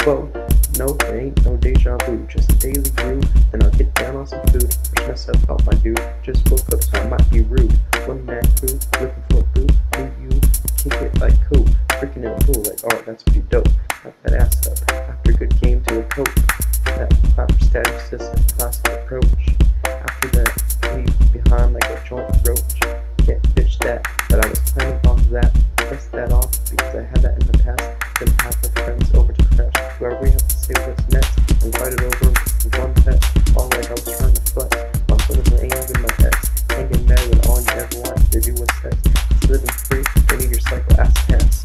Whoa, no, it ain't no deja vu, just a daily groove. Then I'll get down on some food, push myself out, my dude. Just woke up, so I might be rude. One man crew, looking for a boo. Me, you, kick it like cool. Freaking in a pool, like, oh, that's pretty dope. Knock that ass up, after a good game to a cope. That clapper status is a classic approach. After that, leave behind like a joint roach. Can't bitch that, but I was planning off of that. Press that off, because I had that in the past. Then have my friends over to crash. Whoever we have to say what's next. And fight it over with one pet. All like I was trying to flex. My feelings were aimed in my ex. Can't get mad when all you ever want to do is sex. Just living free, don't need your cycle ass pass.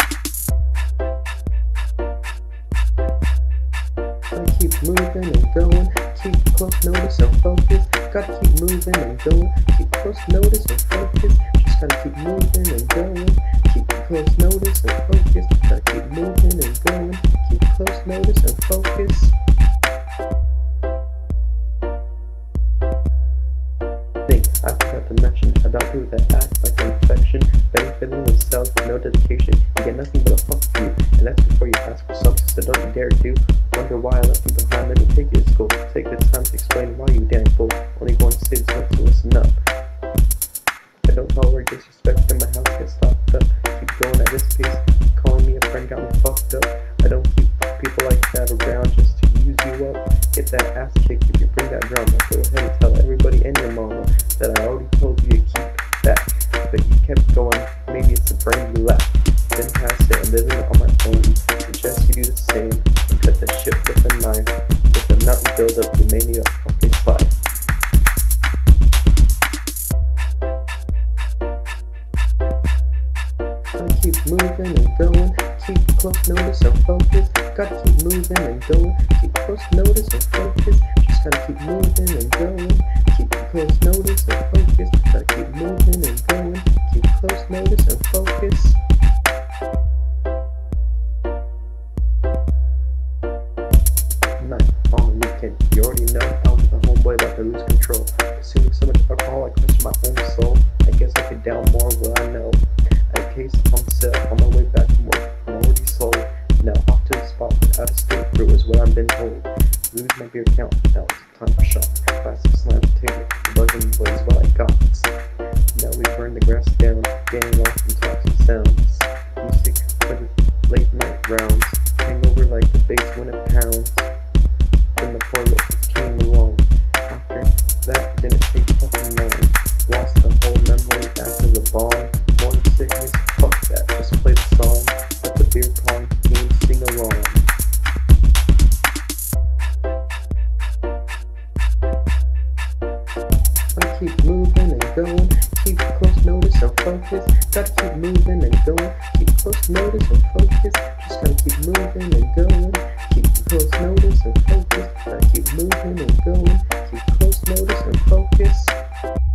Gotta keep moving and going. Keep close notice and focus. Gotta keep moving and going. Keep close notice and focus. Just gotta keep moving and going. Keep close notice and focus. Gotta keep moving and going. Keep close notice and focus. I forgot to mention about people that act like an infection, benefiting themselves with no dedication, and get nothing but a fuck you. And that's before you ask for something, so don't you dare do. Wonder why I left you behind, let me take you to school. Take the time to explain why you damn fool. Only going to say this once, so listen up. I don't tolerate disrespect, and my house gets locked up. Keep going at this pace, calling me a friend got me fucked up. I don't keep people like that around just to use you up. Get that ass kicked if you bring that drama. Go ahead and tell everybody and your mama that I already told you to keep back. But you kept going, maybe it's the brain you left. Then past it and living on my own. Suggest you do the same and cut the shit with a knife. With a nut and build up, you made me a fucking fight. Gotta keep moving and going. Keep close notice and focus. Gotta keep moving and going. Keep close notice and focus. Just gotta keep moving and going. Keep close notice and focus. Gotta keep moving and going. Keep close notice and focus. Night on the weekend. You already know I was the homeboy about to lose control. Consuming so much alcohol I question my own soul. I guess I could down more what I know. At a case on sale on my way back from work. I'm already sold. Now off to the spot without a state brew is what I've been told. Lose my beer count, now it's time for shot. Classic slam the table, the buzzing was what I got. Now we burn the grass down, getting lost in talks and sounds. Music for the late night rounds, hangover like the bass when it pounds. Then the poor locals came along. After that, didn't take fucking long. Lost the whole memory after the bomb. Morning sickness, fuck that, just play the song. Let the beer pong team sing along. Gotta keep moving and going. Keep close notice and focus. Gotta keep moving and going. Keep close notice and focus. Just gotta keep moving and going. Keep close notice and focus. Gotta keep moving and going. Keep close notice and focus.